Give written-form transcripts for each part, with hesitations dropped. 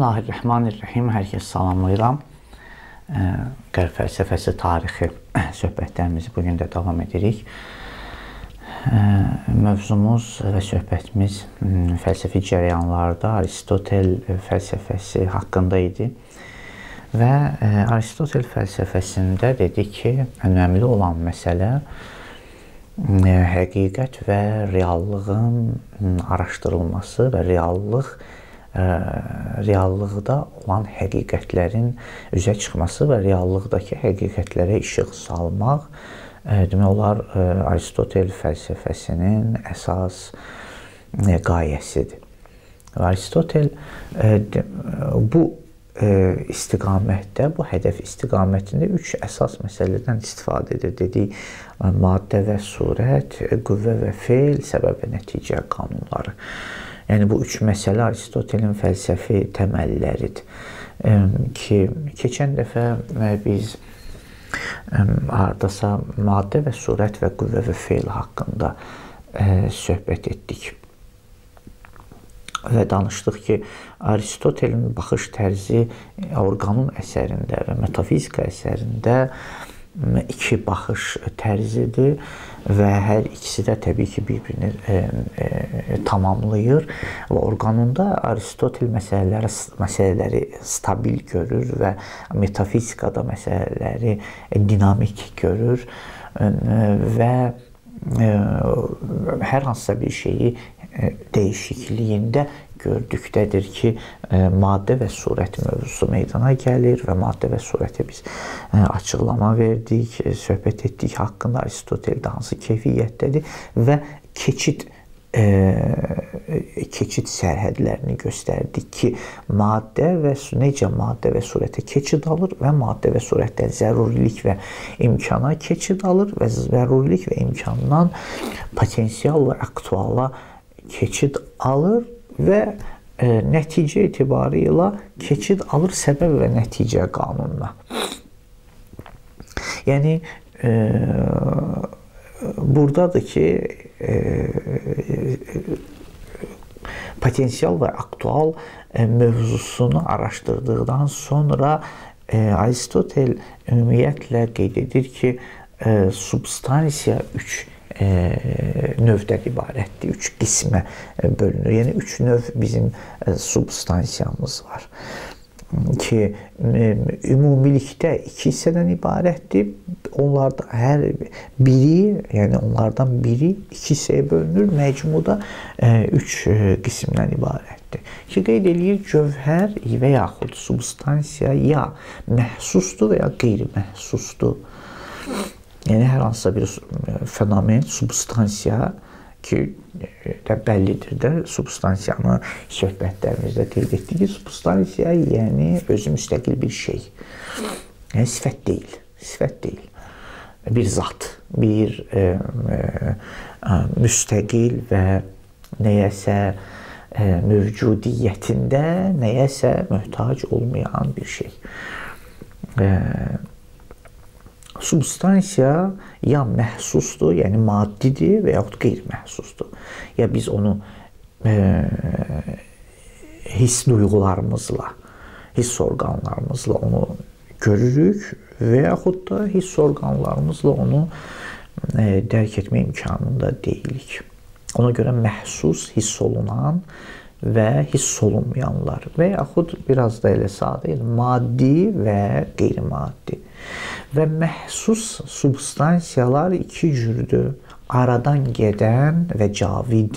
Bismillahirrahmanirrahim. Hər kəs salamlayıram. Qərb fəlsəfəsi tarixi söhbətlərimizi bugün də davam edirik. Mövzumuz və söhbətimiz fəlsəfi cərəyanlarda Aristotel fəlsəfəsi haqqında idi. Və Aristotel fəlsəfəsində dedi ki, önəmli olan məsələ həqiqət və reallığın araşdırılması və reallıqda olan həqiqətlərin üzə çıxması və reallıqdakı həqiqətlərə işıq salmaq demək olar Aristotel fəlsəfəsinin əsas qayəsidir. Aristotel bu istiqamətdə, bu hədəf istiqamətində üç əsas məsələdən istifadə edir. Dedik, maddə və surət, qüvvə və feil, səbəb və nəticə qanunları. Yəni, bu üç məsələ Aristotelin fəlsəfi təməlləridir. Keçən dəfə biz hardasa maddə və surət və qüvvə və feil haqqında söhbət etdik. Və danışdıq ki, Aristotelin baxış tərzi orqanun əsərində və metafizika əsərində iki baxış tərzidir və hər ikisi də təbii ki, bir-birini tamamlayır və orqanunda Aristotel məsələləri stabil görür və metafizikada məsələləri dinamik görür və hər hansısa bir şeyi dəyişikliyində gördükdədir ki, maddə və surət mövzusu meydana gəlir və maddə və surətə biz açıqlama verdik, söhbət etdik haqqında Aristoteldə hansı keyfiyyətdədir və keçid sərhədlərini göstərdik ki, necə maddə və surətə keçid alır və maddə və surətdən zərurilik və imkana keçid alır və zərurilik və imkandan potensial və aktuala keçid alır və nəticə etibarıyla keçid alır səbəb və nəticə qanununa. Yəni, buradadır ki, potensial və aktual mövzusunu araşdırdıqdan sonra Aristotel ümumiyyətlə qeyd edir ki, substansiya üç növdən ibarətdir, üç qismə bölünür. Yəni, üç növ bizim substansiyamız var ki, ümumilikdə iki hissədən ibarətdir. Onlardan hər biri, yəni onlardan biri iki hissəyə bölünür, məcmuda üç qismdən ibarətdir. Ki, qeyd edir, cövhər və yaxud substansiya ya məhsusdur və ya qeyri-məhsusdur. Yəni, hər hansısa bir fenomen, substansiya ki, bəllidir də, substansiyanı söhbətlərimizdə qeyd etdik ki, substansiya, yəni özü müstəqil bir şey. Yəni, sifət deyil. Bir zat, bir müstəqil və nəyəsə mövcudiyyətində nəyəsə möhtac olmayan bir şey. Substansiya ya məhsusdur, yəni maddidir və yaxud qeyri-məhsusdur. Ya biz onu hiss duyğularımızla, hiss orqanlarımızla onu görürük və yaxud da hiss orqanlarımızla onu dərk etmə imkanında deyilik. Ona görə məhsus, hiss olunan və hiss olunmayanlar və yaxud biraz da elə sadə, maddi və qeyri-maddi. Və məhsus substansiyalar iki cürdür. Aradan gedən və cavid,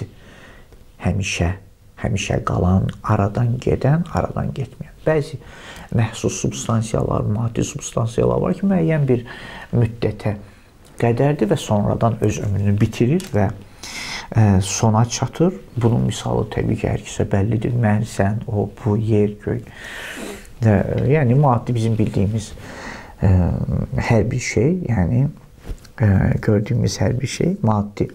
həmişə qalan, aradan gedən, aradan getməyən. Bəzi məhsus substansiyalar, maddi substansiyalar var ki, müəyyən bir müddətə qədərdir və sonradan öz ömrünü bitirir və sona çatır. Bunun misalı təbii ki, hər kəsə bəllidir. Mən, sən, o, bu, yer, göy. Yəni, maddi bizim bildiyimiz hər bir şey, yəni gördüyümüz hər bir şey maddi.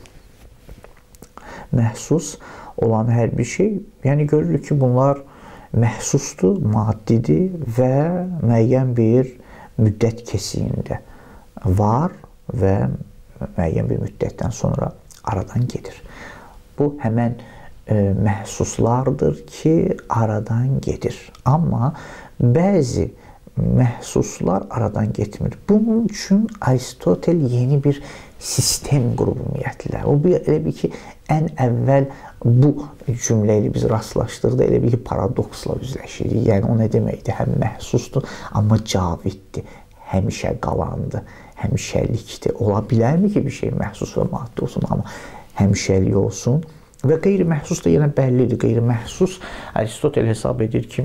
Məhsus olan hər bir şey, yəni görürük ki, bunlar məhsusdur, maddidir və müəyyən bir müddət kesiyində var və müəyyən bir müddətdən sonra aradan gedir. Bu həmən məhsuslardır ki, aradan gedir. Amma bəzi məhsuslar aradan getmir. Bunun üçün Aristotel yeni bir sistem qurub ümumiyyətlə. O elə bir ki, ən əvvəl bu cümlə ilə biz rastlaşdıqda elə bir ki, paradoksla üzləşirik. Yəni o nə deməkdir? Həm məhsusdur, amma caviddir, həmişə qalandır, həmişəlikdir. Ola bilərmi ki, bir şey məhsus və maddi olsun, amma həmişəlik olsun? Və qeyri-məhsus da yenə bəllidir. Qeyri-məhsus Aristotel hesab edir ki,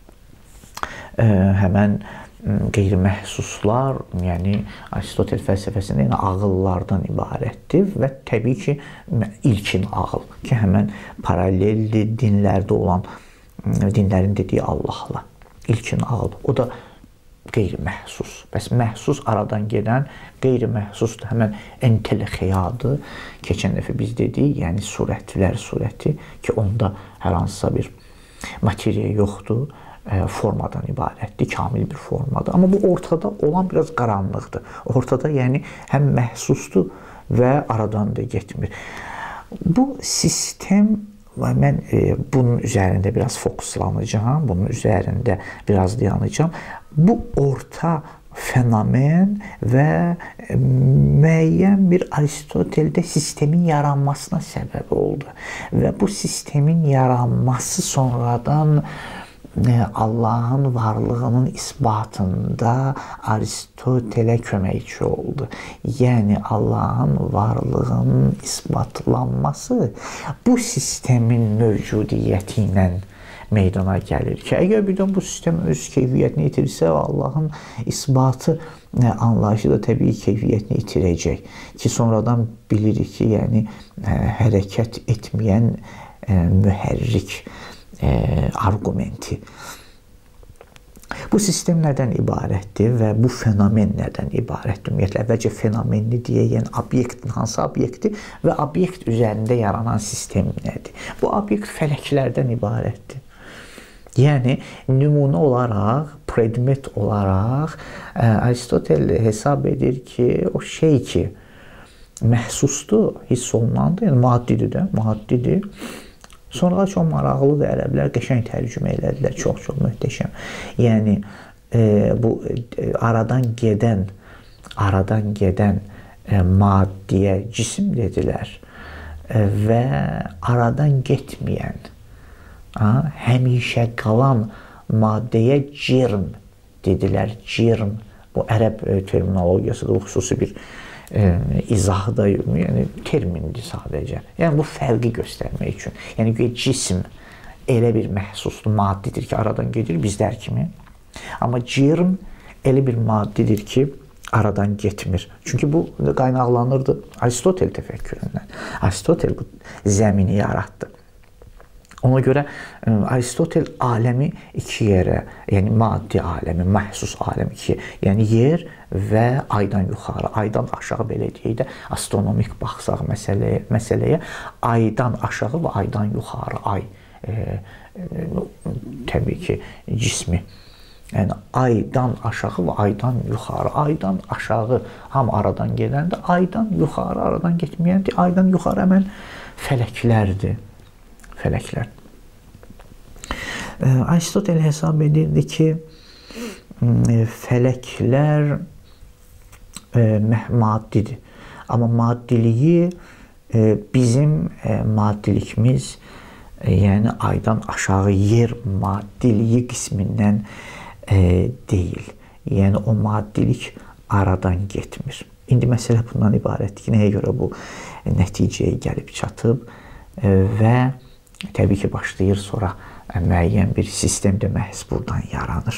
həmən qeyri-məhsuslar, yəni Aristotel fəlsəfəsində yenə ağıllardan ibarətdir və təbii ki, ilkin ağıl ki, həmən paralelli dinlərdə olan, dinlərin dediyi Allahla ilkin ağıl. O da qeyri-məhsus. Bəs məhsus aradan gedən, qeyri-məhsus da həmən entelexiyadır. Keçən dəfə biz dedik, yəni surətlər surəti ki, onda hər hansısa bir materiya yoxdur, formadan ibarətdir, kamil bir formadır. Amma bu ortada olan biraz qaranlıqdır. Ortada yəni həm məhsusdur və aradan da getmir. Bu sistem, mən bunun üzərində biraz fokuslanacağım, bunun üzərində biraz dayanacağım. Bu orta fenomen və müəyyən bir Aristoteldə sistemin yaranmasına səbəb oldu. Və bu sistemin yaranması sonradan Allahın varlığının isbatında Aristotelə köməkçi oldu. Yəni Allahın varlığının isbatlanması bu sistemin mövcudiyyəti ilə meydana gəlir ki, əgər birdən bu sistem öz keyfiyyətini itirirsə, Allahın isbatı anlayışı da təbii keyfiyyətini itirəcək ki, sonradan bilirik ki, yəni hərəkət etməyən mühərrik argumenti. Bu sistem nədən ibarətdir və bu fenomen nədən ibarətdir? Ümumiyyətlə, əvvəlcə fenomenli deyək, yəni obyektin hansı obyektdir və obyekt üzərində yaranan sistem nədir? Bu obyekt fələklərdən ibarətdir. Yəni, nümunə olaraq, predmet olaraq Aristotel hesab edir ki, o şey ki, məhsusdur, hiss olunandır, yəni maddidir də, maddidir. Sonra çox maraqlıdır, ərəblər qəşəng tərcümə elədilər, çox-çox möhtəşəm. Yəni, bu aradan gedən maddiyə cisim dedilər və aradan getməyən, həmişə qalan maddəyə cirm dedilər. Cirm, bu ərəb terminologiyasıdır, bu xüsusi bir izahda, yəni termindir sadəcə. Yəni bu fərqi göstərmək üçün. Yəni cisim elə bir məhsuslu maddidir ki, aradan gedir bizlər kimi. Amma cirm elə bir maddidir ki, aradan getmir. Çünki bu qaynaqlanırdı Aristotel təfəkküründən. Aristotel bu zəmini yaratdı. Ona görə Aristotel aləmi iki yerə, yəni maddi aləmi, məhsus aləmi iki, yəni yer və aydan yuxarı, aydan aşağı belə deyək də, astronomik baxsaq məsələyə, aydan aşağı və aydan yuxarı, ay təbii ki, cismi. Yəni aydan aşağı və aydan yuxarı, aydan aşağı ham aradan gedəndə, aydan yuxarı aradan getməyəndə, aydan yuxarı həmən fələklərdir. Fələklər. Aristotel hesab edirdi ki, fələklər maddidir. Amma maddiliyi bizim maddilikimiz, yəni aydan aşağı yer maddiliyi qismindən deyil. Yəni o maddilik aradan getmir. İndi məsələ bundan ibarətdir ki, nəyə görə bu nəticəyə gəlib çatıb və təbii ki, başlayır sonra müəyyən bir sistem də məhz buradan yaranır.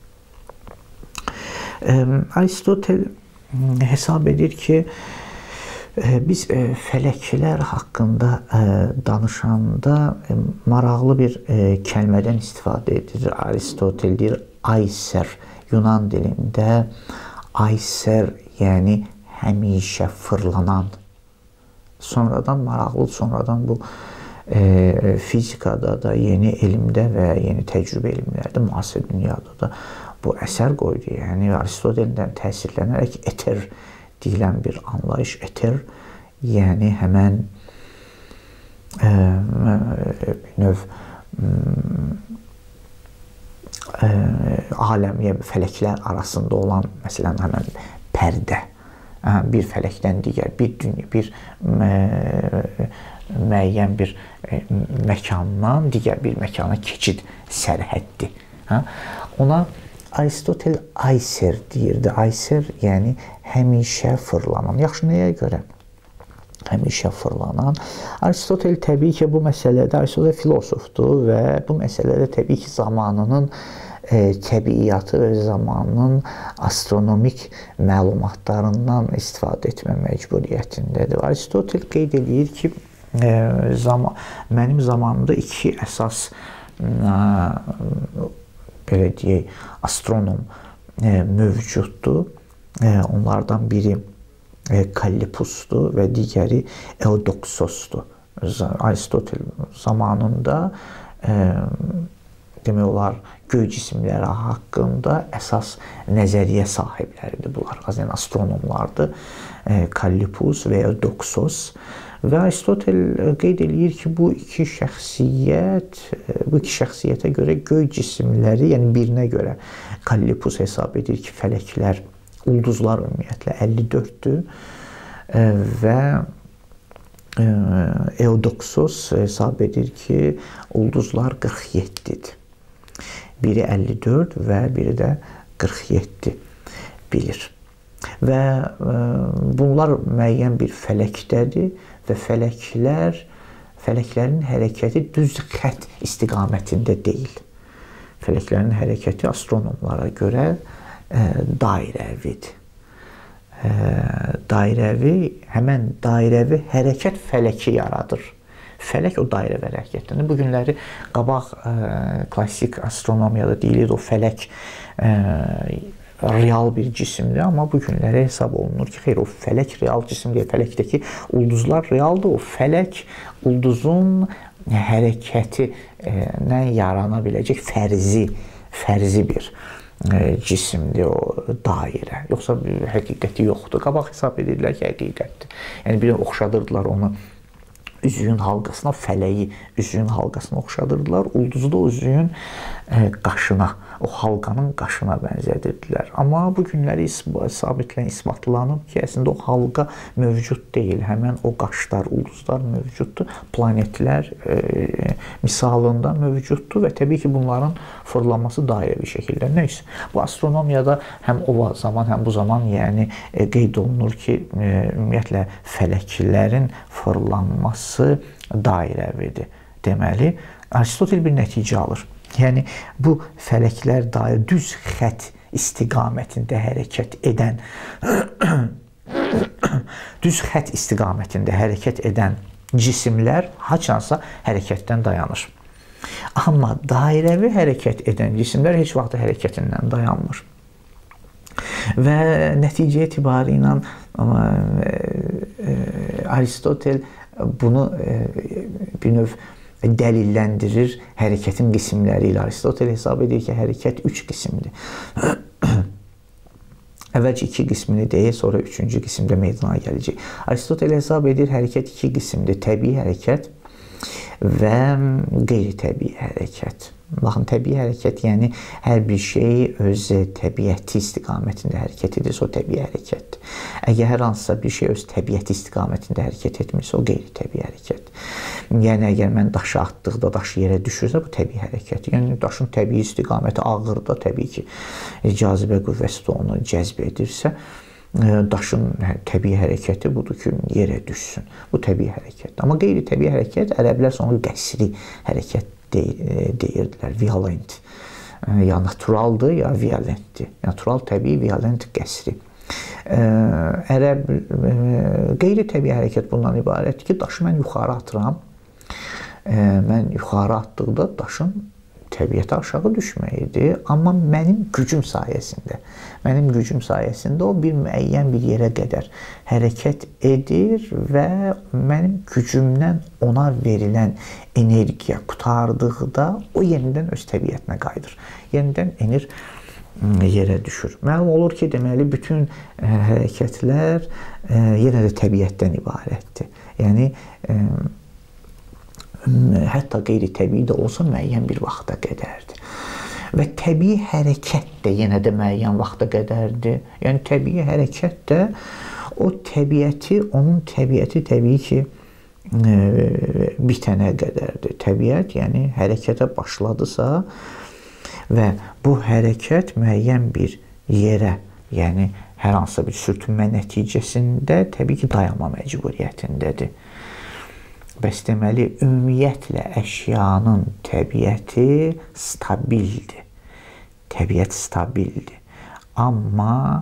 Aristotel hesab edir ki, biz fələklər haqqında danışanda maraqlı bir kəlmədən istifadə edir. Aristotel deyir, ayser, Yunan dilində ayser, yəni həmişə fırlanan. Sonradan maraqlı, sonradan bu fizikada da, yeni elmdə və yeni təcrübə elmlərdə, müasir dünyada da bu əsər qoydu. Yəni, Aristoteldən təsirlənərək eter deyilən bir anlayış, eter, yəni həmən növ aləm, fələklər arasında olan, məsələn, həmən pərdə, bir fələkdən digər, bir müəyyən bir məkandan digər bir məkana keçid sərhəddi. Ona Aristotel ayser deyirdi. Ayser, yəni həmişə fırlanan. Yaxşı, nəyə görə? Həmişə fırlanan. Aristotel təbii ki, bu məsələdə, Aristotel filosofdur və bu məsələdə təbii ki, zamanının təbiiyyatı və zamanın astronomik məlumatlarından istifadə etmə məcburiyyətindədir. Aristotel qeyd edir ki, mənim zamanımda iki əsas belə deyək, astronom mövcuddur. Onlardan biri Kallipusdur və digəri Eudoksosdur. Aristotel zamanında demək olar, göy cisimləri haqqında əsas nəzəriyyə sahibləridir bunlar. Yəni astronomlardır. Kallipus və Eudoksos. Və Aristotel qeyd edir ki, bu iki şəxsiyyətə görə göy cisimləri, yəni birinə görə Kallipus hesab edir ki, fələklər, ulduzlar ümumiyyətlə 54-dür və Eudoksos hesab edir ki, ulduzlar 47-dir. Biri 54 və biri də 47 bilir. Və bunlar müəyyən bir fələkdədir və fələklərin hərəkəti düz xətt istiqamətində deyil. Fələklərin hərəkəti astronomlara görə dairəvidir. Həmən dairəvi hərəkət fələki yaradır. Fələk o dairəvi hərəkətdir. Bu günləri qabaq klassik astronomiyada deyilir, o fələk real bir cisimdir, amma bu günlərə hesab olunur ki, xeyr, o fələk real cisim deyil, fələkdəki ulduzlar realdır, o fələk ulduzun hərəkətinə yarana biləcək fərzi bir cisimdir o dairə. Yoxsa həqiqəti yoxdur. Qabaq hesab edirlər ki, həqiqətdir. Yəni, bir oxşadırdılar onu üzüyün halqasına, fələyi üzüyün halqasına oxşadırdılar. Ulduzu da üzüyün qaşına, o halqanın qaşına bənzədirdilər. Amma bu günləri isbatlanıb ki, əslində o halqa mövcud deyil. Həmən o qaşlar, ulduzlar mövcuddur. Planetlər misalında mövcuddur və təbii ki, bunların fırlanması dairəvi şəkildə. Neysə, bu astronomiyada həm o zaman, həm bu zaman yəni qeyd olunur ki, ümumiyyətlə fələklərin fırlanması dairəvidir. Deməli, Aristotel bir nəticə alır. Yəni, bu fələklər dair düz xətt istiqamətində hərəkət edən cisimlər haçansa hərəkətdən dayanır. Amma dairəvi hərəkət edən cisimlər heç vaxt hərəkətindən dayanmır. Və nəticə etibarı ilə Aristotel bunu bir növ dəlilləndirir hərəkətin qismləri ilə. Aristotel hesab edir ki, hərəkət 3 qismdir. Əvvəlcə 2 qismini deyir, sonra 3-cü qismdə meydana gələcək. Aristotel hesab edir hərəkət 2 qismdir. Təbii hərəkət və qeyri-təbii hərəkət. Baxın, təbii hərəkət, yəni hər bir şey öz təbiəti istiqamətində hərəkət edirsə, o təbii hərəkətdir. Əgər hər hansısa bir şey öz təbiəti istiqamətində hərəkət etmirsə, o qeyri-təbii hərəkətdir. Yəni, əgər mən daşı atdıqda daş yerə düşürsə, bu təbii hərəkətdir. Yəni, daşın təbii istiqaməti ağırda, təbii ki, cazibə qüvvəsi də onu cəzb edirsə, daşın təbii hərəkəti budur ki, yerə düşsün. Bu təbii hərəkətdir. Amma qeyri-təbii hərəkət, ərəblər sonra qəsri hərəkət deyirdilər, violent. Ya naturaldır, ya violentdir. Natural, təbii, violent, qəsri. Qeyri-təbii hərəkət bundan ibarətdir ki, daşı mən yuxarı atıram. Mən yuxarı atdıqda daşın təbiəti aşağı düşməyidir, amma mənim gücüm sayəsində o bir müəyyən bir yerə qədər hərəkət edir və mənim gücümdən ona verilən energiya qutardıqda o yenidən öz təbiətinə qayıdır. Yenidən enir, yerə düşür. Məlum olur ki, deməli, bütün hərəkətlər yenə də təbiətdən ibarətdir. Yəni, hətta qeyri-təbii də olsa müəyyən bir vaxta qədərdir. Və təbii hərəkət də yenə də müəyyən vaxta qədərdir. Yəni təbii hərəkət də o təbiəti, onun təbiəti təbii ki bitənə qədərdir. Təbiət, yəni hərəkətə başladısa və bu hərəkət müəyyən bir yerə, yəni hər hansısa bir sürtünmə nəticəsində təbii ki dayanma məcburiyyətindədir. Bəs deməli, ümumiyyətlə əşyanın təbiəti stabildir. Təbiət stabildir. Amma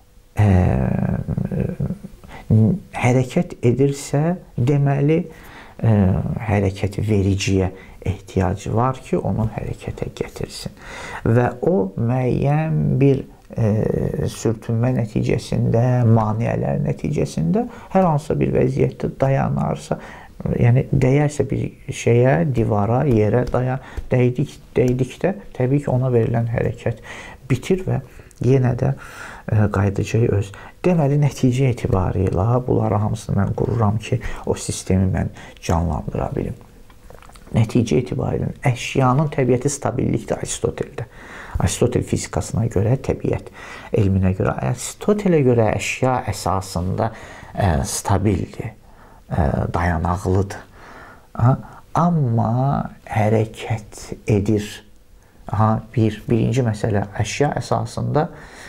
hərəkət edirsə, deməli, hərəkət vericiyə ehtiyacı var ki, onu hərəkətə gətirsin. Və o müəyyən bir sürtünmə nəticəsində, maneələr nəticəsində hər hansısa bir vəziyyətdə dayanarsa, yəni dəyərsə bir şeyə, divara, yerə dəydikdə təbii ki ona verilən hərəkət bitir və yenə də qayıdacaq öz. Deməli, nəticə etibarilə bunları hamısını mən qururam ki, o sistemi mən canlandıra bilim. Nəticə etibarilə əşyanın təbiəti stabillikdir Aristoteldə. Aristotel fizikasına görə, təbiət elminə görə, Aristotelə görə əşya əsasında stabildir, dayanaqlıdır. Amma hərəkət edir. Birinci məsələ, əşya əsasında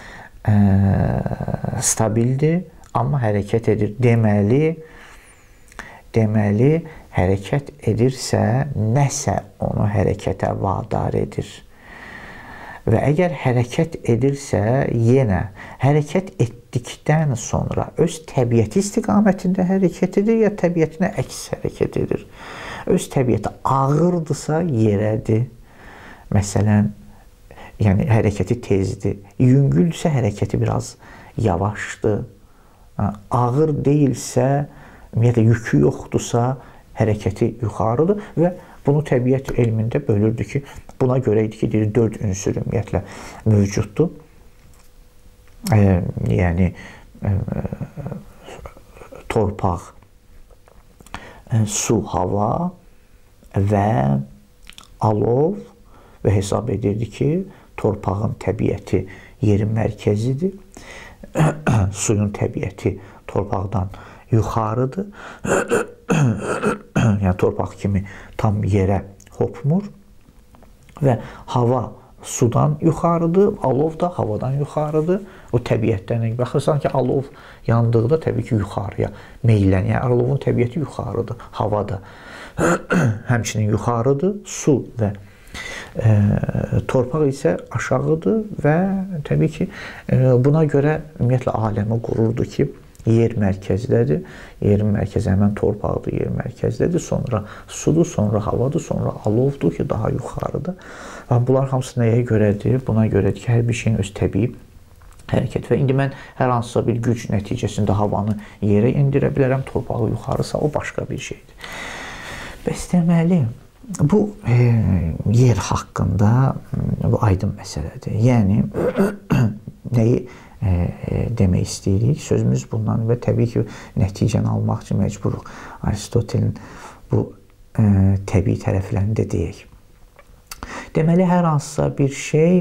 stabildir, amma hərəkət edir. Deməli, hərəkət edirsə, nəsə onu hərəkətə vadar edir. Və əgər hərəkət edirsə, yenə hərəkət etdikdən sonra öz təbiəti istiqamətində hərəkət edir, ya təbiətinə əks hərəkət edir. Öz təbiəti ağırdısa yerədir. Məsələn, yəni hərəkəti tezdir. Yüngüldürsə hərəkəti biraz yavaşdır. Ağır deyilsə, ümumiyyətlə yükü yoxdursa hərəkəti yuxarıdır və bunu təbiət elmində bölürdü ki, buna görə idi ki, 4 ünsür ümumiyyətlə mövcuddur. Yəni torpaq, su, hava və alov və hesab edirdi ki, torpağın təbiəti yerin mərkəzidir, suyun təbiəti torpaqdan yuxarıdır. Yəni torpaq kimi tam yerə hopmur və hava sudan yuxarıdır, alov da havadan yuxarıdır. O təbiətdən baxırsan ki, alov yandıqda təbii ki yuxarıya meylən. Yəni alovun təbiəti yuxarıdır, hava da həmçinin yuxarıdır, su və torpaq isə aşağıdır və təbii ki buna görə ümumiyyətlə aləmi qururdu ki, yer mərkəzdədir. Yerin mərkəzi həmən torpaqdır, yer mərkəzdədir. Sonra sudur, sonra havadır, sonra alovdur ki, daha yuxarıdır. Və bunlar hamısı nəyə görədir? Buna görədir ki, hər bir şeyin öz təbii hərəkət. Və indi mən hər hansısa bir güc nəticəsində havanı yerə indirə bilərəm, torpağı yuxarısa o başqa bir şeydir. Bəs deməli, bu yer haqqında bu aydın məsələdir. Yəni, nəyi demək istəyirik. Sözümüz bundan və təbii ki, nəticəni almaq üçün məcburuq. Aristotelin bu təbii tərəflərini də deyək. Deməli, hər hansısa bir şey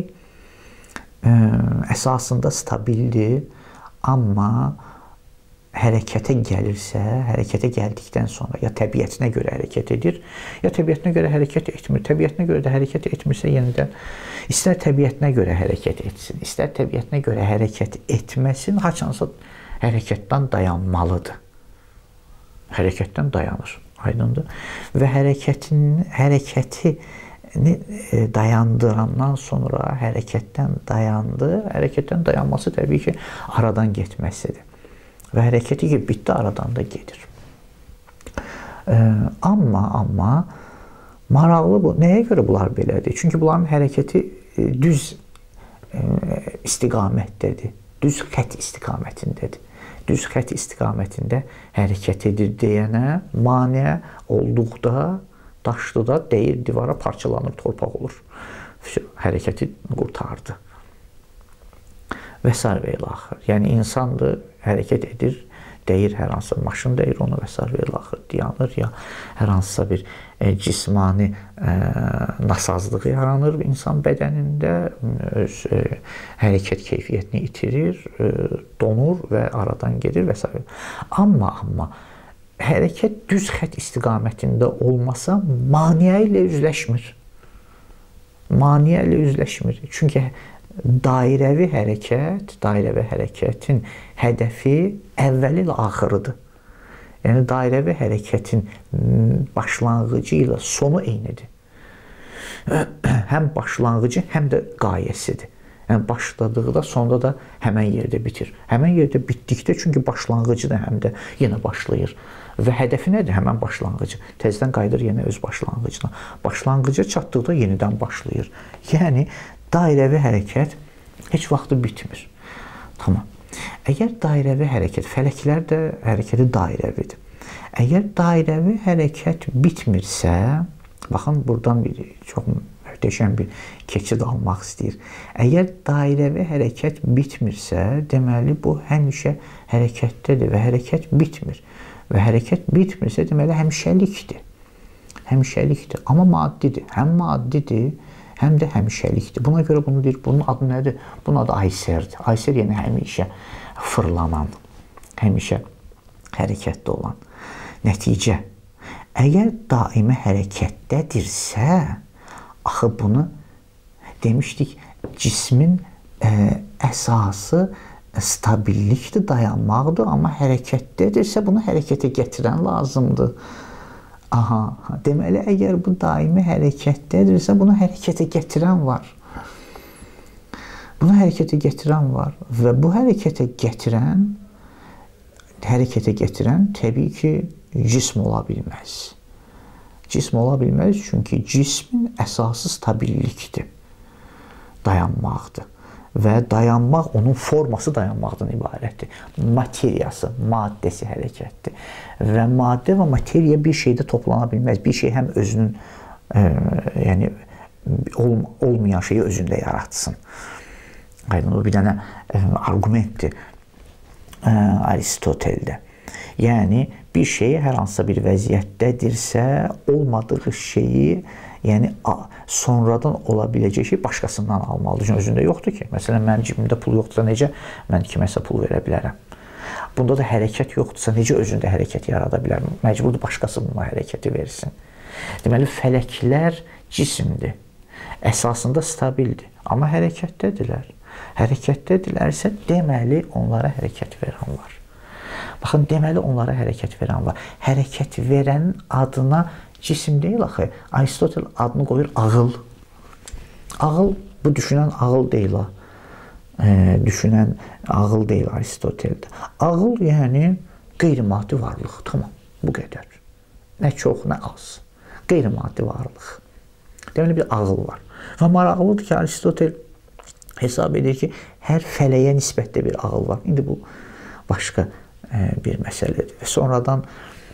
əsasında stabildir, amma hərəkətə gəlirsə, hərəkətə gəldikdən sonra ya təbiətinə görə hərəkət edir, ya təbiətinə görə hərəkət etmir. Təbiətinə görə də hərəkət etmirsə, yenidən istər təbiətinə görə hərəkət etsin, istər təbiətinə görə hərəkət etməsin, haçansa hərəkətdən dayanmalıdır. Hərəkətdən dayanır, aydındır. Və hərəkəti dayandırandan sonra hərəkətdən dayandı. Hərəkətdən dayanması təbii ki, aradan getməsidir. Və hərəkəti ki, bitdi, aradan da gedir. Amma maraqlı bu. Nəyə görə bunlar belədir? Çünki bunların hərəkəti düz istiqamətdədir. Düz xət istiqamətindədir. Düz xət istiqamətində hərəkət edir deyənə maneə olduqda, daşlıda deyir, divara parçalanır, torpaq olur. Hərəkəti qurtardı. Və s. və ilaxır. Yəni insandır, hərəkət edir, deyir hər hansı maşın deyir onu və s. və ilaxır. dayanır, ya hər hansısa bir cismani nasazlıq yaranır insan bədənində, öz hərəkət keyfiyyətini itirir, donur və aradan gedir və s. Amma hərəkət düz xətt istiqamətində olmasa maneə ilə üzləşmir. Maneə ilə üzləşmir. Çünki dairəvi hərəkətin hədəfi əvvəli ilə axırıdır. Yəni, dairəvi hərəkətin başlanğıcı ilə sonu eynidir. Həm başlanğıcı, həm də qayəsidir. Yəni, başladıqda, sonda da həmən yerdə bitir. Həmən yerdə bitdikdə, çünki başlanğıcı da həm də yenə başlayır. Və hədəfi nədir? Həmən başlanğıcı. Təzədən qayıdır yenə öz başlanğıcına. Başlanğıca çatdıqda yenidən başlayır. Yəni, dairəvi hərəkət heç vaxtı bitmir. Tamam. Əgər dairəvi hərəkət, fələklər də hərəkəti dairəvidir. Əgər dairəvi hərəkət bitmirsə, baxın, buradan çox möhtəşəm bir keçid almaq istəyir. Əgər dairəvi hərəkət bitmirsə, deməli, bu həmişə hərəkətdədir və hərəkət bitmir. Və hərəkət bitmirsə, deməli, həmişəlikdir. Həmişəlikdir. Amma maddidir. Həm maddidir, həm də həmişəlikdir. Buna görə bunu deyir, bunun adı nədir? Bunun adı Ayserdir. Ayser yəni həmişə fırlanan, həmişə hərəkətdə olan. Nəticə, əgər daimi hərəkətdədirsə, axı bunu demişdik, cismin əsası stabillikdir, dayanmaqdır, amma hərəkətdədirsə, bunu hərəkətə gətirən lazımdır. Deməli, əgər bu daimi hərəkətdədirsə, bunu hərəkətə gətirən var. Bunu hərəkətə gətirən var və bu hərəkətə gətirən təbii ki, cism ola bilməz. Cism ola bilməz, çünki cismin əsası stabillikdir, dayanmaqdır. Və dayanmaq, onun forması dayanmaqdan ibarətdir. Materiyası, maddəsi hərəkətdir. Və maddə və materiya bir şeydə toplana bilməz. Bir şey həm özünün, yəni, olmayan şeyi özündə yaratsın. Bu bir dənə argumentdir Aristoteldə. Yəni, bir şey hər hansısa bir vəziyyətdədirsə, olmadığı şeyi, yəni sonradan ola biləcək şey başqasından almalıdır. Çünki özündə yoxdur ki. Məsələn, mənim cibimdə pul yoxdursa, necə mən kiməsə pul verə bilərəm? Bunda da hərəkət yoxdursa, necə özündə hərəkət yarada bilərəm? Məcburdur başqası buna hərəkəti versin. Deməli, fələklər cisimdir. Əsasında stabildir. Amma hərəkətdədirlər. Hərəkətdədirlərsə, deməli, onlara hərəkət verən var. Baxın, deməli, onlara hərəkət verən var. Hərəkət verənin adına cisim deyil axı. Aristotel adını qoyur ağıl. Ağıl, bu düşünən ağıl deyil. Düşünən ağıl deyil Aristoteldə. Ağıl, yəni qeyri-maddi varlıq. Tamam, bu qədər. Nə çox, nə az. Qeyri-maddi varlıq. Deməli, bir ağıl var. Və maraqlıdır ki, Aristotel hesab edir ki, hər fələyə nisbətdə bir ağıl var. İndi bu başqa bir məsələdir. Və sonradan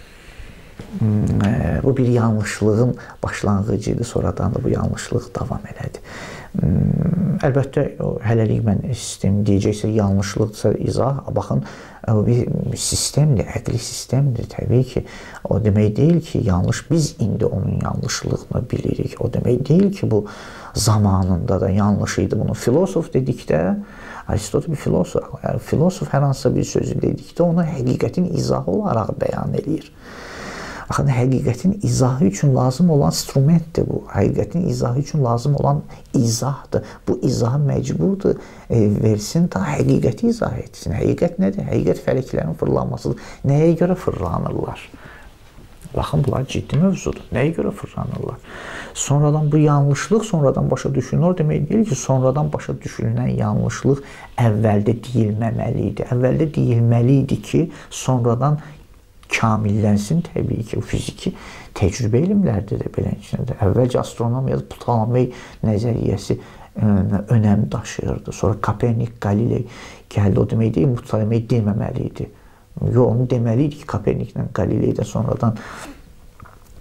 bu bir yanlışlığın başlanğıcıydı, sonradan da bu yanlışlıq davam elədi. Əlbəttə, hələlik mən sistem deyəcəksə, yanlışlıqsa izah, baxın, bir sistemdir, əqli sistemdir. Təbii ki, o demək deyil ki, yanlış, biz indi onun yanlışlığını bilirik. O demək deyil ki, bu zamanında da yanlış idi. Bunu filosof dedikdə, Aristotel bir filosof. Yəni, filosof hər hansısa bir sözü dedikdə, onu həqiqətin izahı olaraq bəyan edir. Baxın, həqiqətin izahı üçün lazım olan instrumentdir bu. Həqiqətin izahı üçün lazım olan izahdır. Bu izahı məcburdur versin, ta həqiqəti izah etsin. Həqiqət nədir? Həqiqət fələklərin fırlanmasıdır. Nəyə görə fırlanırlar? Baxın, bunlar ciddi mövzudur. Nəyə görə fırlanırlar? Sonradan bu yanlışlıq sonradan başa düşülür. Demək deyil ki, sonradan başa düşülən yanlışlıq əvvəldə deyilməməli idi. Əvvəldə deyilməli idi ki, sonradan kamillənsin. Təbii ki, o fiziki təcrübə elmlərdə də beləncədir. Əvvəlcə astronomiya, Ptolemey nəzəriyyəsi önəm daşıyırdı. Sonra Kopernik, Galiley gəldi. O demək deyil, Ptolemey deməməli idi. Yox, onu deməli idi ki, Koperniklə Galiley də sonradan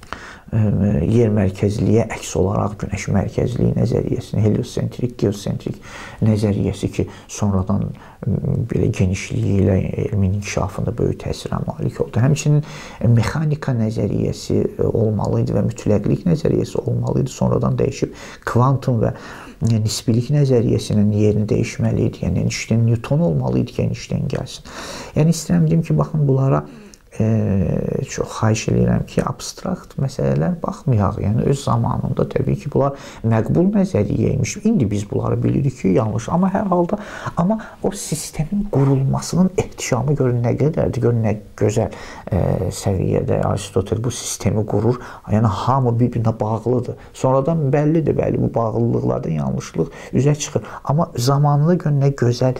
yer mərkəzliyə əks olaraq günəş mərkəzliyi nəzəriyyəsini, heliosentrik, geosentrik nəzəriyyəsi ki, sonradan belə genişliyi ilə elmin inkişafında böyük təsirə malik oldu. Həmçinin mexanika nəzəriyyəsi olmalı idi və mütləqlik nəzəriyyəsi olmalı idi. Sonradan dəyişib kvantum və nisbilik nəzəriyyəsinin yerini dəyişməli idi. Yəni Einstein, Newton olmalı idi ki, Einstein gəlsin. Yəni istəyirəm deyim ki, baxın bunlara çox xahiş edirəm ki, abstrakt məsələlər baxmayaq. Yəni öz zamanında təbii ki, bunlar məqbul nəzəriyyə imiş. İndi biz bunları bilirik ki, yanlış. Amma hər halda o sistemin qurulmasının ehtişamı görün nə qədərdir, görün nə gözəl səviyyədə Aristotel bu sistemi qurur. Yəni hamı bir-birinə bağlıdır. Sonradan bəllidir, bəli, bu bağlılıqlardan yanlışlıq üzə çıxır. Amma zamanında görün nə gözəl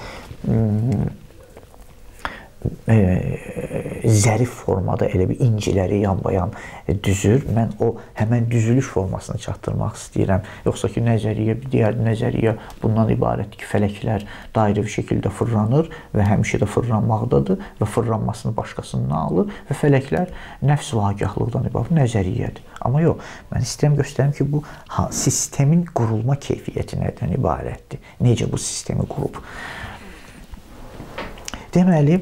zərif formada elə bir inciləri yan-bayan düzür. Mən o həmən düzülüş formasını çatdırmaq istəyirəm. Yoxsa ki, digər nəzəriyyə bundan ibarətdir ki, fələklər dairə bir şəkildə fırlanır və həmişə də fırlanmaqdadır və fırlanmasını başqasından alır və fələklər nəfs vagahlıqdan ibarət nəzəriyyədir. Amma yox, mən istəyirəm göstərim ki, bu sistemin qurulma keyfiyyəti nədən ibarətdir? Necə bu sistemi qurub? Deməli,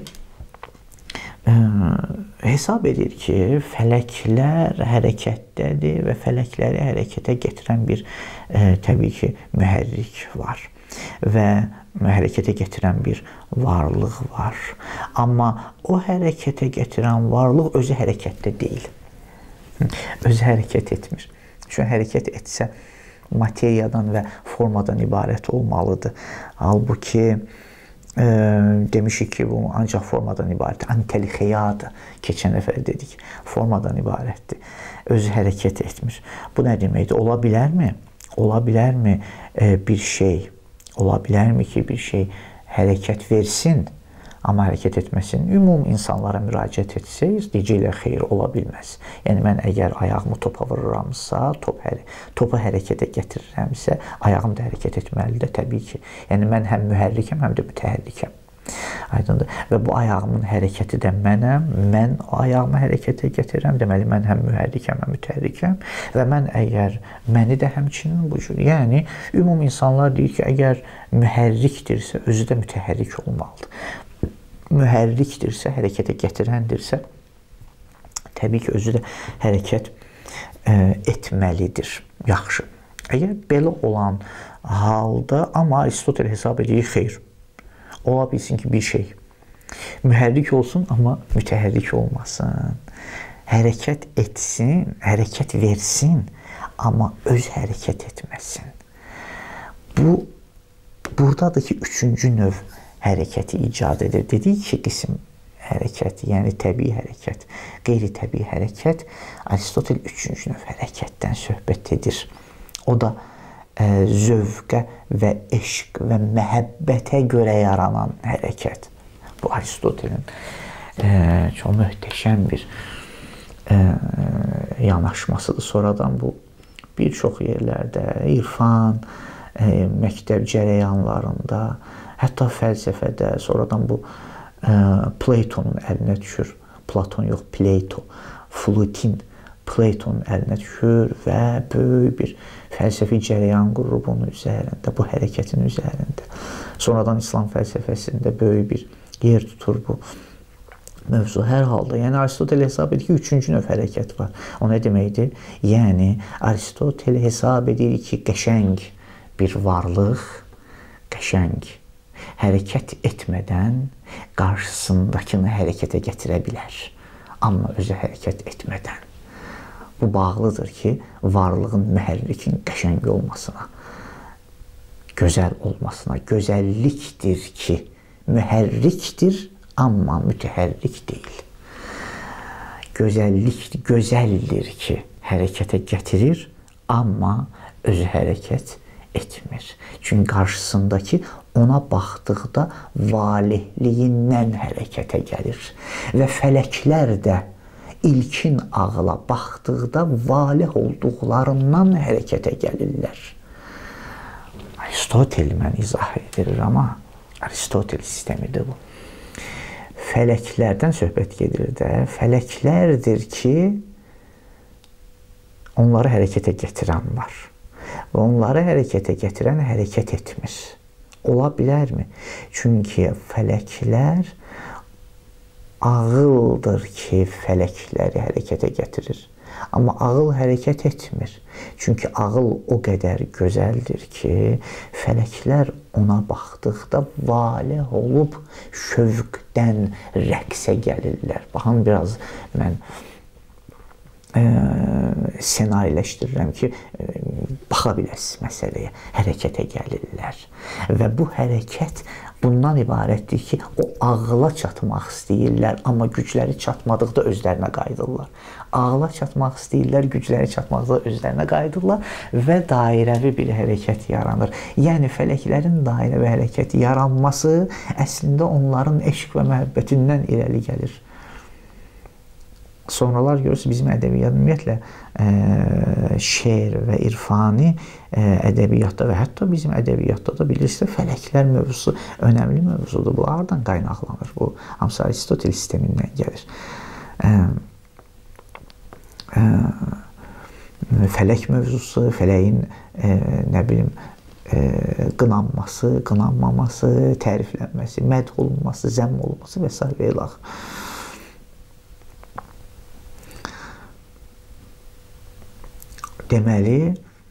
hesab edir ki, fələklər hərəkətdədir və fələkləri hərəkətə gətirən bir təbii ki, mühərrik var və hərəkətə gətirən bir varlıq var. Amma o hərəkətə gətirən varlıq özü hərəkətdə deyil. Özü hərəkət etmir. Çünki hərəkət etsə materiyadan və formadan ibarət olmalıdır. Halbuki demişik ki, bu ancaq formadan ibarətdir. Antelixeyadır. Keçən dəfə dedik. Formadan ibarətdir. Özü hərəkət etmir. Bu nə deməkdir? Ola bilərmi? Ola bilərmi bir şey? Ola bilərmi ki, bir şey hərəkət versin, amma hərəkət etməsin? Ümum insanlara müraciət etsəyiz, deyəcəklər, xeyr, ola bilməz. Yəni, mən əgər ayağımı topa vururamsa, topu hərəkətə gətirirəmsə, ayağım da hərəkət etməlidir, təbii ki. Yəni, mən həm mühərrikəm, həm də mütəhərrikəm. Aydındır. Və bu ayağımın hərəkəti də mənəm, mən o ayağımı hərəkətə gətirirəm, deməli, mən həm mühərrikəm, həm mütəhərrikəm və mən əgər məni də həmçinin bu cür. Yəni, ümum insanlar deyir ki, əgər mühərrikdirsə, özü də mütəhərrik olmalıdır. Mühərrikdirsə, hərəkətə gətirəndirsə, təbii ki, özü də hərəkət etməlidir. Yaxşı. Əgər belə olan halda, amma Aristotel hesab edir, xeyr. Ola bilsin ki, bir şey mühərrik olsun, amma mütəhərrik olmasın. Hərəkət etsin, hərəkət versin, amma öz hərəkət etməsin. Buradadır ki, üçüncü növ hərəkəti icad edir. Dedik ki, qism hərəkət, yəni təbii hərəkət, qeyri-təbii hərəkət. Aristotel üçüncü növ hərəkətdən söhbət edir. O da zövqə və eşq və məhəbbətə görə yaranan hərəkət. Bu Aristotelin çox möhtəşəm bir yanaşmasıdır. Sonradan bu bir çox yerlərdə, irfan, məktəb cərəyanlarında, hətta fəlsəfədə, sonradan bu Platonun əlinə düşür. Platon yox, Plato. Flutin Platonun əlinə düşür və böyük bir fəlsəfi cərəyan qurur bunun üzərində, bu hərəkətin üzərində. Sonradan İslam fəlsəfəsində böyük bir yer tutur bu mövzu. Hər halda, yəni Aristotel hesab edir ki, üçüncü növ hərəkət var. O nə deməkdir? Yəni, Aristotel hesab edir ki, qəşəng bir varlıq, qəşəng hərəkət etmədən qarşısındakını hərəkətə gətirə bilər. Amma özü hərəkət etmədən. Bu bağlıdır ki, varlığın, mühərrikin qəşəng olmasına, gözəl olmasına. Gözəllikdir ki, mühərrikdir, amma mütəhərrik deyil. Gözəldir ki, hərəkətə gətirir, amma özü hərəkət etmir. Çünki qarşısındakı ona baxdıqda valihliyindən hərəkətə gəlir. Və fələklər də ilkin ağla baxdıqda valih olduqlarından hərəkətə gəlirlər. Aristotel mən izah edir, amma Aristotel sistemidir bu. Fələklərdən söhbət gedir də, fələklərdir ki, onları hərəkətə gətirən var. Və onları hərəkətə gətirən hərəkət etmir. Ola bilərmi? Çünki fələklər ağıldır ki, fələkləri hərəkətə gətirir. Amma ağıl hərəkət etmir. Çünki ağıl o qədər gözəldir ki, fələklər ona baxdıqda valeh olub şövqdən rəqsə gəlirlər. Baxın, biraz mən ssenariləşdirirəm ki, baxa biləsiniz məsələyə, hərəkətə gəlirlər. Və bu hərəkət bundan ibarətdir ki, o ağla çatmaq istəyirlər, amma gücləri çatmadıqda özlərinə qayıdırlar. Ağla çatmaq istəyirlər, gücləri çatmadıqda özlərinə qayıdırlar və dairəvi bir hərəkət yaranır. Yəni, fələklərin dairəvi hərəkəti yaranması əslində onların eşq və məhəbbətindən irəli gəlir. Sonralar görürsünüz, bizim ədəbiyyat ümumiyyətlə şeir və irfani ədəbiyyatda və hətta bizim ədəbiyyatda da bilirsiniz, fələklər mövzusu önəmli mövzudur. Bu hardan qaynaqlanır? Bu hamısı Aristotel sistemindən gəlir. Fələk mövzusu, fələyin nə bilim qınanması, qınanmaması, təriflənməsi, mədh olunması, zəmm olunması və s. və ilax. Deməli,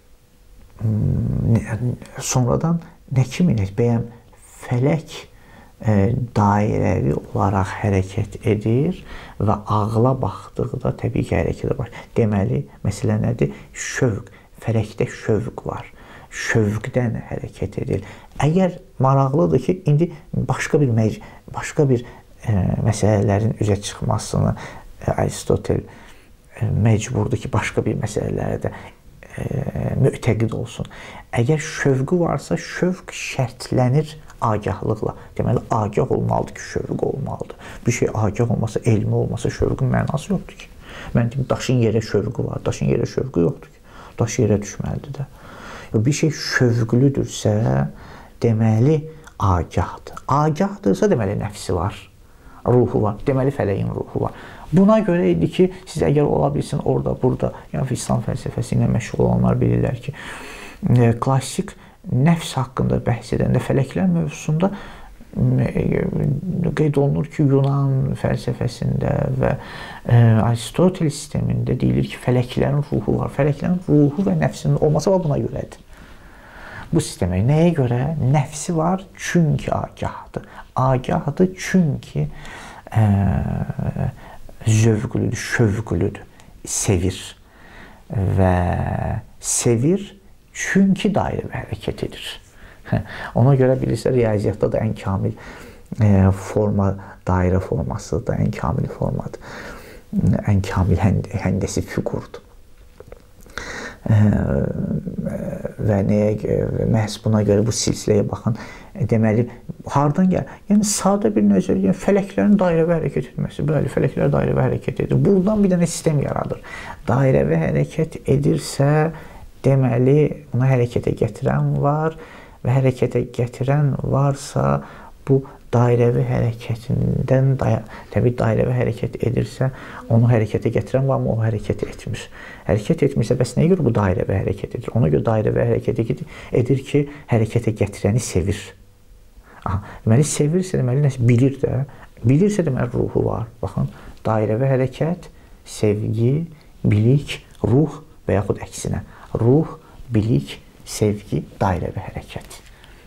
sonradan nə kimi bəyəm fələk dairəvi olaraq hərəkət edir və ağla baxdıqda təbii ki, hərəkətə başlayır. Deməli, məsələ nədir? Şövq. Fələkdə şövq var. Şövqdən hərəkət edir. Əgər maraqlıdır ki, indi başqa bir məsələlərin üzə çıxmasını Aristotel məcburdur ki, başqa bir məsələlərə də mütəqid olsun. Əgər şövqü varsa, şövq şərtlənir agahlıqla. Deməli, agah olmalıdır ki, şövq olmalıdır. Bir şey agah olmasa, elmi olmasa şövqün mənası yoxdur ki. Mən deyim, daşın yerə şövqü var, daşın yerə şövqü yoxdur ki. Daş yerə düşməlidir də. Bir şey şövqlüdürsə, deməli, agahdır. Agahdırsa, deməli, nəfsi var, ruhu var. Deməli, fələyin ruhu var. Buna görə idi ki, siz əgər ola bilsin orada, burada, yəni İslam fəlsəfəsi ilə məşğul olanlar bilirlər ki, klassik nəfs haqqında bəhs edəndə fələklər mövzusunda qeyd olunur ki, Yunan fəlsəfəsində və Aristotel sistemində deyilir ki, fələklərin ruhu var. Fələklərin ruhu və nəfsinin olması buna görədir. Bu sistemə nəyə görə? Nəfsi var çünki agahdır. Agahdır çünki zövqlüdür, şövqlüdür, sevir və sevir çünki dairə və hərəkət edir. Ona görə bilirsiniz, riyaziyyatda da ən kamil forma dairə forması da ən kamil formadır. Ən kamil həndəsi fiqurdur. Və məhz buna görə bu silsiləyə baxın, deməli, hardan gəlir? Yəni, sadə bir nəzər, yəni, fələklərin dairəvi hərəkət etməsi, bəli, fələklər dairəvi hərəkət edir. Buradan bir dənə sistem yaradır. Dairəvi hərəkət edirsə, deməli, buna hərəkətə gətirən var və hərəkətə gətirən varsa, bu dairəvi hərəkətindən, təbii dairəvi hərəkət edirsə, onu hərəkətə gətirən var mı, o hərəkət etmir. Hərəkət etmirsə, bəs nəyə görə bu dairəvi hərəkət edir? Ona görə dairəvi hərəkət edir ki, hərəkətə gətirəni sevir. Deməli, sevirsə, deməli, bilir də. Bilirsə, deməli, ruhu var. Baxın, dairəvi hərəkət, sevgi, bilik, ruh və yaxud əksinə. Ruh, bilik, sevgi, dairəvi hərəkət.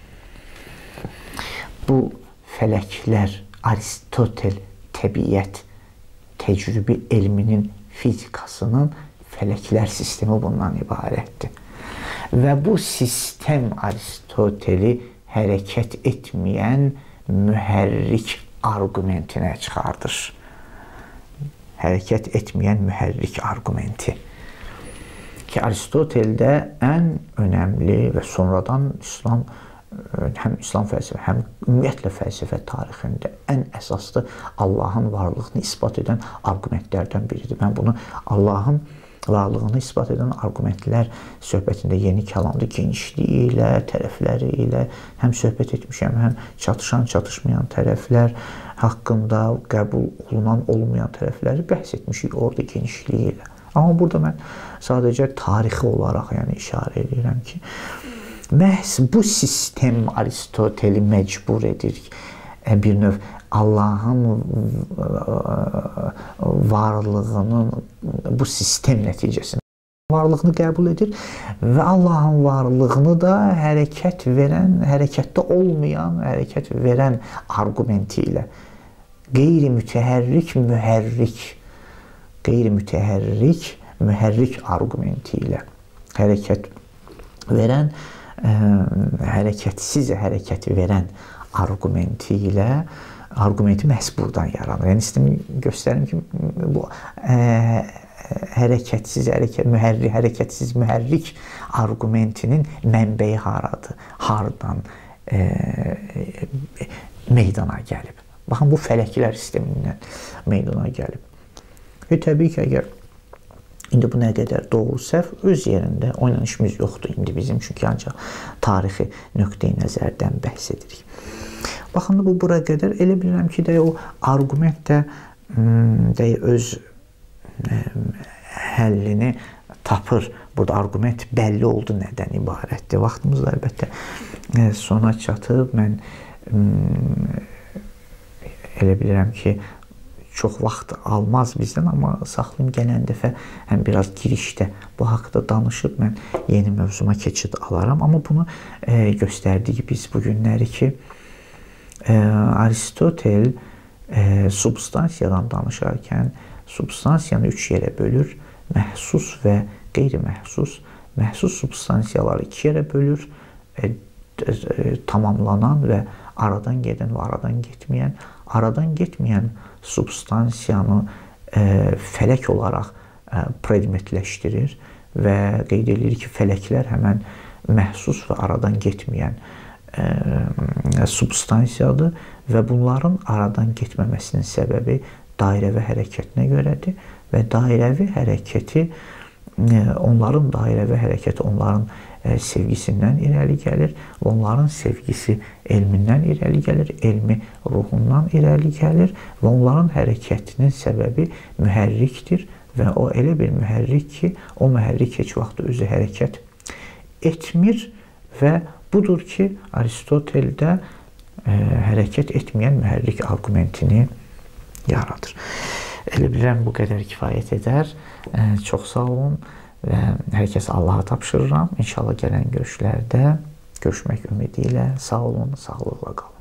Bu fələklər, Aristotel təbiət təcrübi elminin, fizikasının fələklər sistemi bundan ibarətdir. Və bu sistem Aristoteli hərəkət etməyən mühərrik arqumentinə çıxardır. Hərəkət etməyən mühərrik arqumenti. Ki, Aristoteldə ən önəmli və sonradan həm İslam fəlsəfə, həm ümumiyyətlə fəlsəfə tarixində ən əsaslı Allahın varlığını isbat edən arqumentlərdən biridir. Mən bunu Allahın varlığını isbat edən arqumentlər söhbətində yeni kəlamda genişliyi ilə, tərəfləri ilə həm söhbət etmişəm, həm çatışan, çatışmayan tərəflər haqqında qəbul olunan, olmayan tərəfləri bəhs etmişik orada genişliyi ilə. Amma burada mən sadəcə tarixi olaraq işarə edirəm ki, məhz bu sistem Aristoteli məcbur edir bir növ Allahın varlığının bu sistem nəticəsində varlığını qəbul edir və Allahın varlığını da hərəkət verən, hərəkətdə olmayan, hərəkət verən arqumenti ilə qeyri-mütəhərrik mühərrik arqumenti ilə hərəkət verən, hərəkətsiz hərəkət verən arqumenti məhz buradan yaranır. Yəni istəyim göstərim ki, bu hərəkətsiz mühərrik arqumentinin mənbəyi haradır? Hardan meydana gəlib? Baxın, bu fələklər sistemindən meydana gəlib. Və təbii ki, əgər indi bu nə qədər doğru səhv öz yerində, onunla işimiz yoxdur indi bizim, çünki ancaq tarixi nöqteyi nəzərdən bəhs edirik. Baxın, bu bura qədər elə bilirəm ki, o arqument də öz həllini tapır. Burada arqument bəlli oldu nədən ibarətdir. Vaxtımız da əlbəttə sona çatıb. Mən elə bilirəm ki, çox vaxt almaz bizdən, amma saxlayım gələn dəfə həm biraz girişdə bu haqda danışıb mən yeni mövzuma keçid alaram. Amma bunu göstərdik biz bu günləri ki, Aristotel substansiyadan danışarkən substansiyanı 3 yerə bölür. Məhsus və qeyri-məhsus. Məhsus substansiyaları 2 yerə bölür. Tamamlanan və aradan gedən və aradan getməyən. Aradan getməyən substansiyanı fələk olaraq predmetləşdirir və qeyd edir ki, fələklər həmən məhsus və aradan getməyən substansiyadır və bunların aradan getməməsinin səbəbi dairəvi hərəkətinə görədir və dairəvi hərəkəti onların sevgisindən irəli gəlir və onların sevgisi elmindən irəli gəlir, elmi ruhundan irəli gəlir və onların hərəkətinin səbəbi mühərrikdir və o elə bir mühərrik ki, o mühərrik heç vaxt özü hərəkət etmir və budur ki, Aristoteldə hərəkət etməyən mühərrik arqumentini yaradır. Elə bilirəm, bu qədər kifayət edər. Çox sağ olun və hər kəsə Allaha tapşırıram. İnşallah gələn görüşlərdə görüşmək ümidi ilə sağ olun, sağlıqla qalın.